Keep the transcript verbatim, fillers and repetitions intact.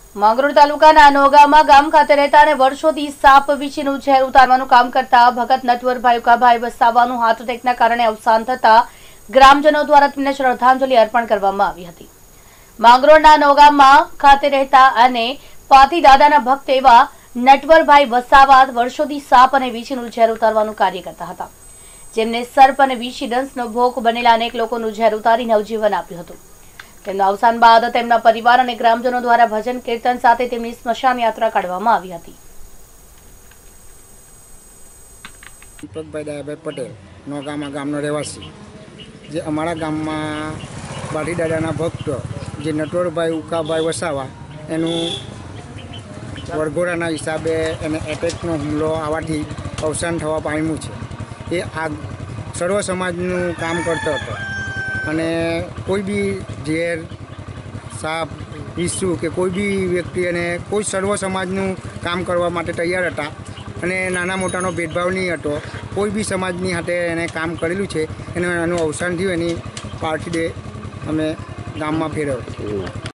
માંગરોળ તાલુકાના નોગામા ગામ ખાતે રહેતા અને વર્ષોથી સાપ વિશેનું ઝેર ઉતારવાનું કામ કરતા ભગત નટવરભાઈ ઉકાભાઈ વસાવાનું હાર્ટ એટેકના કારણે અવસાન થતા ગ્રામજનો દ્વારા તેમને શ્રદ્ધાંજલિ અર્પણ કરવામાં આવી હતી। માંગરોળના નોગામા ખાતે રહેતા અને પાથી દાદાના ભક્ત એવા નટવરભાઈ વસાવા વર્ષોથી સાપ અને વીછીનું ઝેર ઉતારવાનું કાર્ય કરતા હતા, જેમને સર્પ અને વીછી દંશનો ભોગ બનેલા અનેક લોકોનું ઝેર ઉતારી નવજીવન આપ્યું હતું। તેમના અવસાન બાદ તેમના પરિવાર અને ગ્રામજનો દ્વારા ભજન કીર્તન સાથે તેમની સ્મશાન યાત્રા કાઢવામાં આવી હતી। દીપકભાઈ દયાભાઈ પટેલ નોગામા ગામનો રહેવાસી, જે અમારા ગામમાં પાથી દાદાના ભક્ત જે નટવરભાઈ ઉકાભાઈ વસાવા એનું વરઘોડાના હિસાબે એને એટેકનો હુમલો આવવાથી અવસાન થવા પામ્યું છે। એ આ સર્વ સમાજનું કામ કરતો હતો અને કોઈ બી ઝેર સાપ ઈસુ કે કોઈ બી વ્યક્તિ અને કોઈ સર્વ સમાજનું કામ કરવા માટે તૈયાર હતા અને નાના મોટાનો ભેદભાવ નહીં હતો। કોઈ બી સમાજની સાથે એને કામ કરેલું છે, એને એનું અવસાન થયું, એની પાર્ટી ડે અમે ગામમાં ફેરવ્યો।